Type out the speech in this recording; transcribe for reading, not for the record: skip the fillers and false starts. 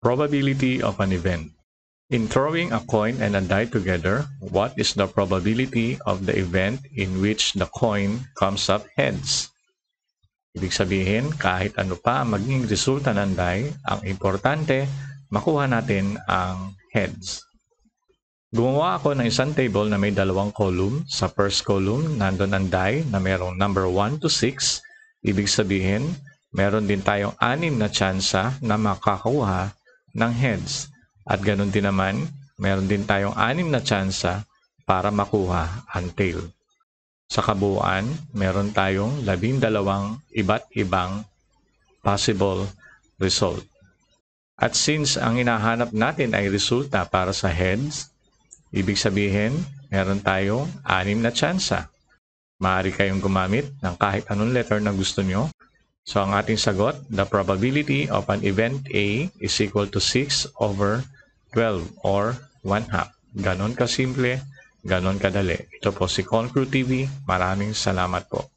Probability of an event. In throwing a coin and a die together, what is the probability of the event in which the coin comes up heads? Ibig sabihin, kahit ano pa ang maging resulta ng die, ang importante, makuha natin ang heads. Gumawa ako ng isang table na may dalawang column. Sa first column, nandun ang die na merong number 1 to 6. Ibig sabihin, meron din tayong 6 na tsansa na makakuha ng heads. At ganun din naman, meron din tayong 6 na tsansa para makuha ang tail. Sa kabuuan, meron tayong 12 iba't ibang possible result. At since ang hinahanap natin ay resulta para sa heads, ibig sabihin, meron tayong 6 na tsansa. Maaari kayong gumamit ng kahit anong letter na gusto nyo. So ang ating sagot, the probability of an event A is equal to 6 over 12 or 1/2. Ganon kasimple, ganon kadali. Ito po si Concrew TV. Maraming salamat po.